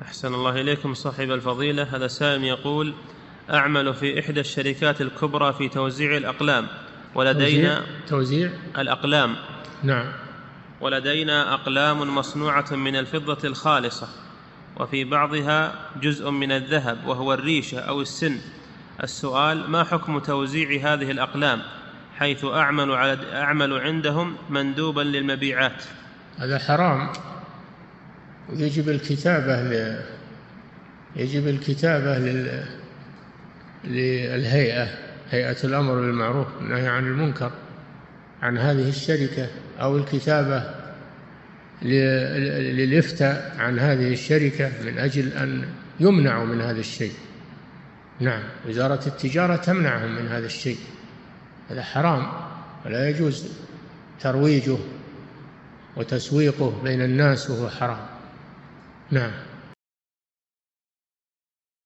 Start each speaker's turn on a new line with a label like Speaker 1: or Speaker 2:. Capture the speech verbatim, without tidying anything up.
Speaker 1: أحسن الله إليكم صاحب الفضيلة. هذا سائل يقول: أعمل في إحدى الشركات الكبرى في توزيع الأقلام، ولدينا
Speaker 2: توزيع, توزيع
Speaker 1: الأقلام.
Speaker 2: نعم.
Speaker 1: ولدينا أقلام مصنوعة من الفضة الخالصة، وفي بعضها جزء من الذهب وهو الريشة أو السن. السؤال: ما حكم توزيع هذه الأقلام، حيث أعمل, على أعمل عندهم مندوبا للمبيعات؟
Speaker 2: هذا حرام، يجب الكتابة ل... يجب الكتابة لل... للهيئة، هيئة الأمر بالمعروف والنهي عن المنكر، عن هذه الشركة، أو الكتابة للإفتاء عن هذه الشركة من أجل أن يمنعوا من هذا الشيء. نعم، وزارة التجارة تمنعهم من هذا الشيء. هذا حرام ولا يجوز ترويجه وتسويقه بين الناس، وهو حرام. نعم.